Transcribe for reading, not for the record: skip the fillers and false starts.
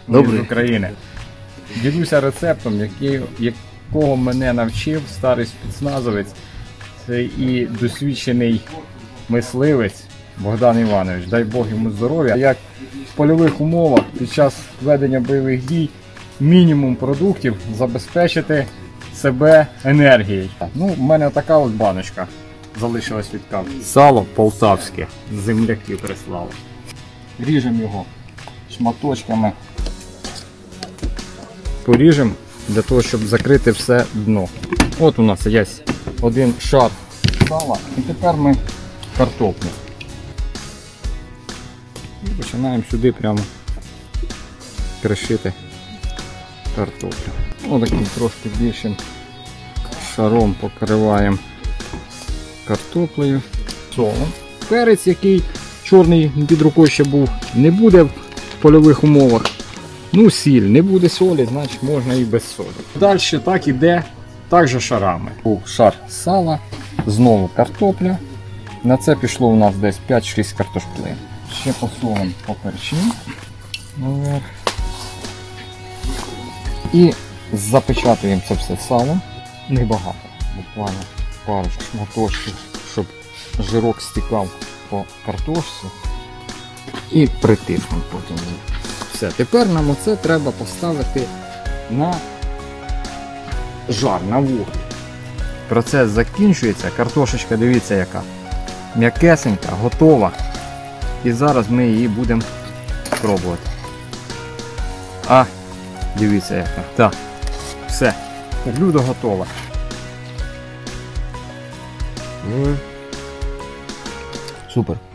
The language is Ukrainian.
з України. Ділюся рецептом, якого мене навчив старий спецназовець, це і досвідчений мисливець Богдан Іванович. Дай Бог йому здоров'я. Як в польових умовах під час ведення бойових дій мінімум продуктів забезпечити себе енергією. Ну, в мене така от баночка залишилась від кави. Сало полтавське, земляки прислали. Ріжемо його шматочками. Поріжемо для того, щоб закрити все дно. От у нас є один шар сала. І тепер ми картоплю. І починаємо сюди прямо кришити картоплю. Отаким трошки більшим шаром покриваємо картоплею, солом. Перець, який чорний під рукою ще був, не буде в польових умовах. Ну, сіль, не буде солі, значить можна і без солі. Далі так іде, так же шарами. Був шар сала, знову картопля. На це пішло у нас десь 5-6 картошплин. Ще посолимо, поперчимо наверх. І запечатуємо це все салом. Небагато, буквально пару шматочків, щоб жирок стікав по картошці. І притиснемо потім. Все, тепер нам оце треба поставити на жар, на вогонь. Процес закінчується, картошечка, дивіться яка, м'якесенька, готова. І зараз ми її будемо пробувати. А, дивіться яка. Так, все, блюдо готове. Супер.